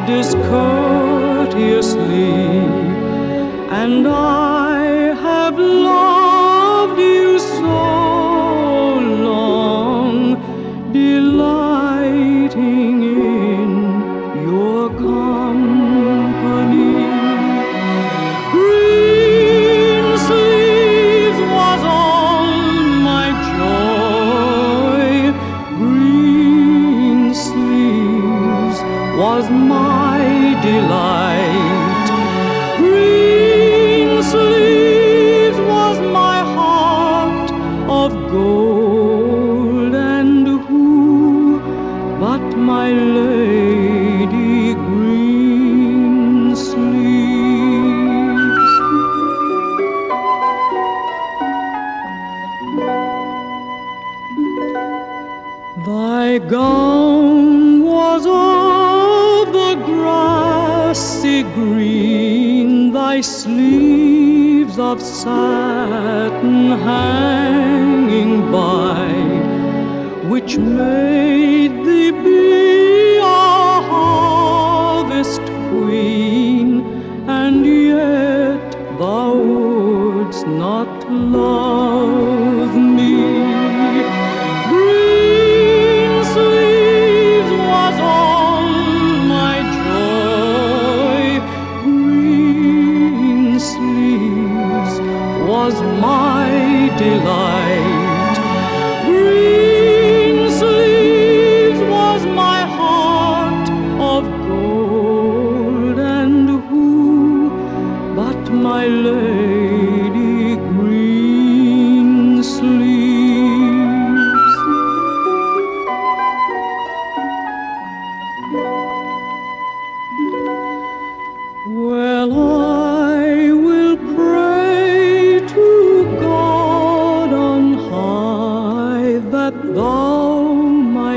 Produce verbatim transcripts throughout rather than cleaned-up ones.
discourteously, and I have loved you so long, delighting in your company. Green sleeves was all my joy, green sleeves was my delight, green sleeves was my heart of gold, and who but my lady green sleeves? Thy gown was of the grassy green, thy sleeves of satin hanging by, which made thee be a harvest queen, and yet thou wouldst not love me. Green sleeves was all my joy, green sleeves was my delight, green sleeves was my heart of gold, and who but my lady green sleeves? Well, I will pray to God on high that thou my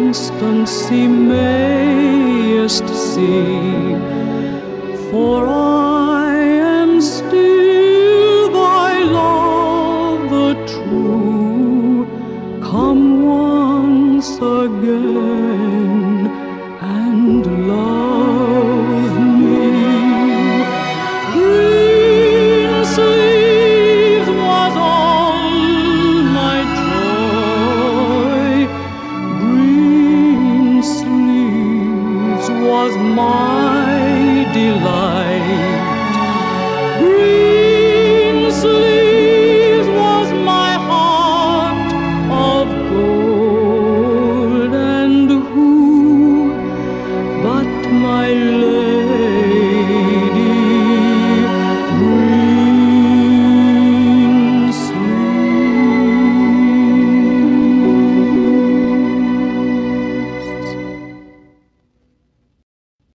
constancy mayest see, for I